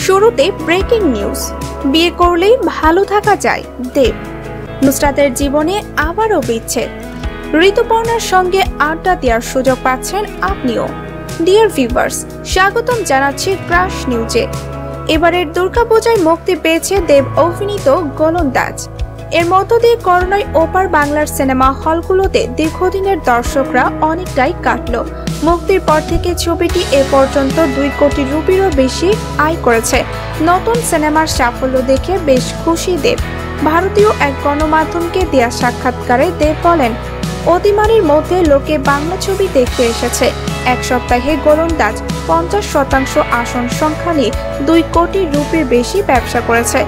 শুরুতে breaking news, বিয়ে করলেই ভালো থাকা যায় দেব। নুসরাতের জীবনে আবারও বিচ্ছেদ। ঋতুপর্ণার সঙ্গে আড্ডা দেওয়ার সুযোগ পাচ্ছেন আপনিও। ডিয়ার ভিউয়ার্স, স্বাগতম জানাচ্ছি ক্রাশ নিউজে। এবারের দুর্গাপূজায় মুক্তি পেয়েছে দেব অভিনীত গোলন্দাজ। এর মধ্য দিয়ে করোনায় ওপার বাংলার সিনেমা হলগুলোতে দীর্ঘদিনের দর্শকরা অনেকটাই কাটলো। মুক্তির পর থেকে ছবিটি এ পর্যন্ত 2 কোটি রুপিরও বেশি আয় করেছে। নতুন সিনেমার সাফল্য দেখে বেশ খুশি দেব। ভারতীয় এক গণমাধ্যমকে দেয়া সাক্ষাৎকারে দেব বলেন, অতিমারির মধ্যে লোকে বাংলা ছবি দেখতে এসেছে। এক সপ্তাহে গোলন্দাজ 50% আসন সংখ্যা নিয়ে 2 কোটি রুপির বেশি ব্যবসা করেছে।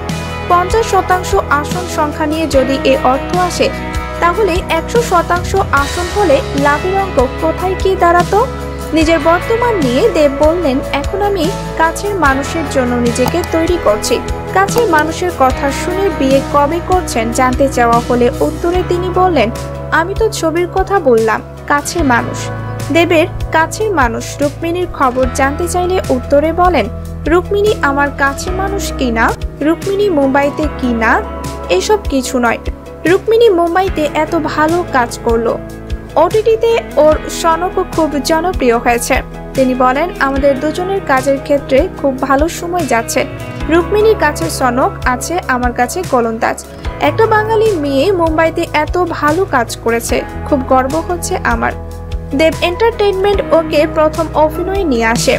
50% আসন সংখ্যা নিয়ে যদি এ অর্থ আসে, তাহলে 100% আসন হলে লাভের অঙ্ক কোথায় কি দাঁড়াতো? নিজের বর্তমান নিয়ে দেব বললেন, এখন আমি কাছের মানুষের জন্য নিজেকে তৈরি করছি। কাছের মানুষের কথা শুনে বিয়ে কবে করছেন জানতে চাওয়া হলে উত্তরে তিনি বললেন, আমি তো ছবির কথা বললাম, কাছের মানুষ। দেবের কাছের মানুষ রুক্মিণীর খবর জানতে চাইলে উত্তরে বলেন, রুক্মিণী আমার কাছের মানুষ কিনা, রুক্মিণী মুম্বাইতে কিনা, এসব কিছু নয়। রুক্মিণী মুম্বাইতে এত ভালো কাজ করলো। ওটিটিতে ওর সনকও খুব জনপ্রিয় হয়েছে। তিনি বলেন, আমাদের দুজনের কাজের ক্ষেত্রে খুব ভালো সময় যাচ্ছে। রুক্মিণীর কাছে সনক আছে, আমার কাছে গোলন্দাজ। একটা বাঙালি মেয়ে মুম্বাইতে এত ভালো কাজ করেছে, খুব গর্ব হচ্ছে আমার। দেব এন্টারটেইনমেন্ট ওকে প্রথম অভিনয়ে নিয়ে আসে।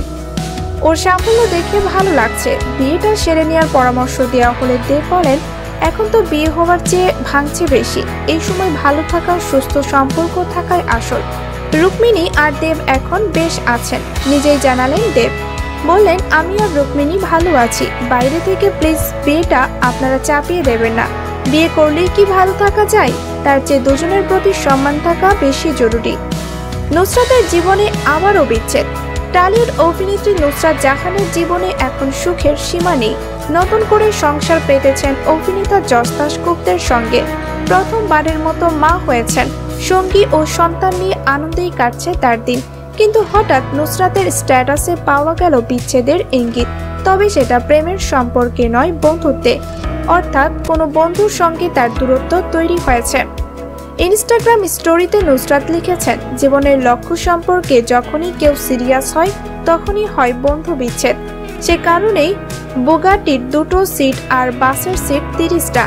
ওর সাফল্য দেখে ভালো লাগছে। বিয়েটা সেরে নেওয়ার পরামর্শ দেওয়া হলে দেব বলেন, এখন তো বিয়ে হওয়ার চেয়ে ভাঙছে বেশি। এই সময় ভালো থাকা, সুস্থ সম্পর্ক থাকাই আসল। রুক্মিণী আর দেব এখন বেশ আছেন, নিজেই জানালেন দেব। বললেন, আমি আর রুক্মিণী ভালো আছি। বাইরে থেকে প্লিজ বিয়েটা আপনারা চাপিয়ে দেবেন না। বিয়ে করলেই কি ভালো থাকা যায়? তার চেয়ে দুজনের প্রতি সম্মান থাকা বেশি জরুরি। নুসরাতের জীবনে আবারও বিচ্ছেদ। টলিউড অভিনেত্রী নুসরাত জাহানের জীবনে এখন সুখের সীমা নেই। নতুন করে সংসার পেতেছেন অভিনেতা যশ দাশগুপ্তের সঙ্গে। প্রথমবারের মতো মা হয়েছেন। সঙ্গী ও সন্তান নিয়ে আনন্দেই কাটছে তার দিন। কিন্তু হঠাৎ নুসরাতের স্ট্যাটাসে পাওয়া গেল বিচ্ছেদের ইঙ্গিত। তবে সেটা প্রেমের সম্পর্কে নয়, বন্ধুত্বে। অর্থাৎ কোনো বন্ধুর সঙ্গে তার দূরত্ব তৈরি হয়েছে। ইনস্টাগ্রাম স্টোরিতে নুসরাত লিখেছেন, জীবনের লক্ষ্য সম্পর্কে যখনই কেউ সিরিয়াস হয়, তখনই হয় বন্ধু বিচ্ছেদ। সে কারণেই বুগাটির 2টো সিট আর বাসের সিট 30টা।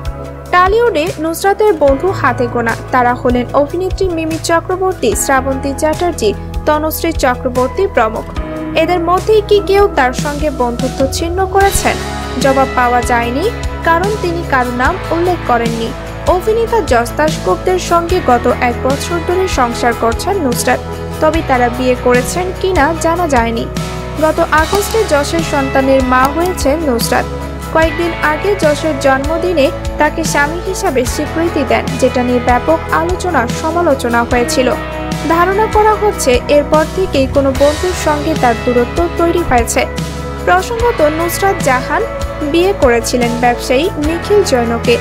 টলিউডে নুসরাতের বন্ধু হাতে গোনা। তারা হলেন অভিনেত্রী মিমি চক্রবর্তী, শ্রাবন্তী চ্যাটার্জি, তনুশ্রী চক্রবর্তী প্রমুখ। এদের মধ্যেই কি কেউ তার সঙ্গে বন্ধুত্ব ছিন্ন করেছেন? জবাব পাওয়া যায়নি, কারণ তিনি কারো নাম উল্লেখ করেননি। অভিনেতা যশ দাশগুপ্তের সঙ্গে গত 1 বছর ধরে সংসার করছেন নুসরাত। তবে তারা বিয়ে করেছেন কিনা জানা যায়নি। গত আগস্টে যশের সন্তানের মা হয়েছেন নুসরাত। কয়েকদিন আগে যশের জন্মদিনে তাকে স্বামী হিসাবে স্বীকৃতি দেন, যেটা নিয়ে ব্যাপক আলোচনা সমালোচনা হয়েছিল। ধারণা করা হচ্ছে এরপর থেকেই কোনো বন্ধুর সঙ্গে তার দূরত্ব তৈরি হয়েছে। প্রসঙ্গত, নুসরাত জাহান বিয়ে করেছিলেন ব্যবসায়ী নিখিল জৈনকে।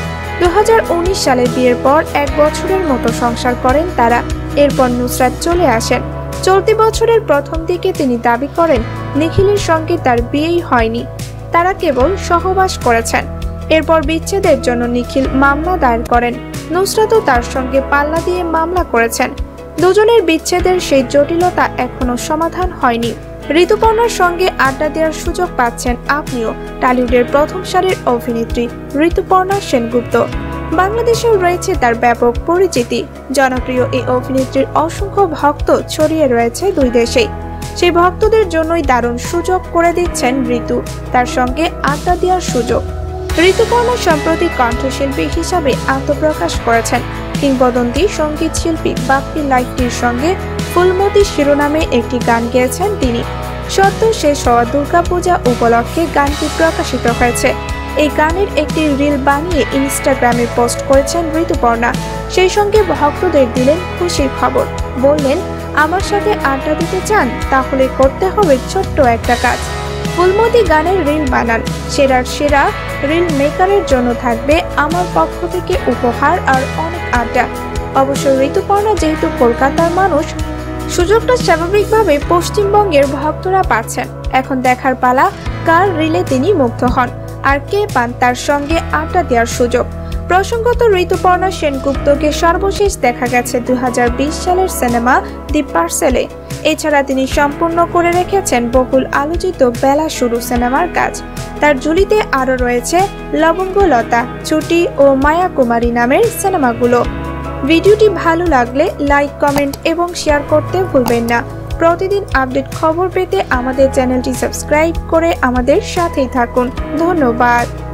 2019 সালে বিয়ের পর 1 বছরের মতো সংসার করেন তারা। এরপর নুসরাত চলে আসেন। চলতি বছরের প্রথম দিকে তিনি দাবি করেন, নিখিলের সঙ্গে তার বিয়েই হয়নি, তারা কেবল সহবাস করেছেন। এরপর বিচ্ছেদের জন্য নিখিল মামলা দায়ের করেন। নুসরাতও তার সঙ্গে পাল্লা দিয়ে মামলা করেছেন। দুজনের বিচ্ছেদের সেই জটিলতা এখনো সমাধান হয়নি। ঋতুপর্ণার সঙ্গে আড্ডা দেওয়ার সুযোগ পাচ্ছেন আপনিও। টলিউডের প্রথম সারির অভিনেত্রী ঋতুপর্ণা সেনগুপ্ত। বাংলাদেশেও রয়েছে তার ব্যাপক পরিচিতি। জনপ্রিয় এই অভিনেত্রীর অসংখ্য ভক্ত ছড়িয়ে রয়েছে 2 দেশেই। সেই ভক্তদের জন্যই দারুণ সুযোগ করে দিচ্ছেন ঋতু, তার সঙ্গে আড্ডা দেওয়ার সুযোগ। ঋতুপর্ণা সম্প্রতি কণ্ঠশিল্পী হিসাবে আত্মপ্রকাশ করেছেন। কিংবদন্তি সঙ্গীত শিল্পী বাপ্পি লাহিড়ীর সঙ্গে ফুলমতি শিরোনামে একটি গান গেয়েছেন তিনি। সদ্য শেষ হওয়া দুর্গাপূজা উপলক্ষে গানটি প্রকাশিত হয়েছে। এই গানের একটি রিল বানিয়ে ইনস্টাগ্রামে পোস্ট করেছেন ঋতুপর্ণা। সেই সঙ্গে ভক্তদের দিলেন খুশির খবর। বললেন, আমার সাথে আড্ডা দিতে চান? তাহলে করতে হবে ছোট্ট একটা কাজ। ফুলমতি গানের রিল বানান। সেরার সেরা রিল মেকারের জন্য থাকবে আমার পক্ষ থেকে উপহার আর অনেক আড্ডা। অবশ্য ঋতুপর্ণা যেহেতু কলকাতার মানুষ, সুযোগটা স্বাভাবিকভাবে পশ্চিমবঙ্গের ভক্তরা পাচ্ছেন। এখন দেখার পালা কার রিলে তিনি মুগ্ধ হন, আর কে পান তার সঙ্গে আড্ডা দেওয়ার সুযোগ। প্রসঙ্গত, ঋতুপর্ণা সেনগুপ্তকে সর্বশেষ দেখা গেছে 2020 সালের সিনেমা দি পার্সেলে। এছাড়া তিনি সম্পূর্ণ করে রেখেছেন বহুল আলোচিত বেলা শুরু সিনেমার কাজ। তার ঝুলিতে আরও রয়েছে লবঙ্গলতা, ছুটি ও মায়া কুমারী নামের সিনেমাগুলো। ভিডিওটি ভালো লাগলে লাইক, কমেন্ট এবং শেয়ার করতে ভুলবেন না। প্রতিদিন আপডেট খবর পেতে আমাদের চ্যানেলটি সাবস্ক্রাইব করে আমাদের সাথেই থাকুন। ধন্যবাদ।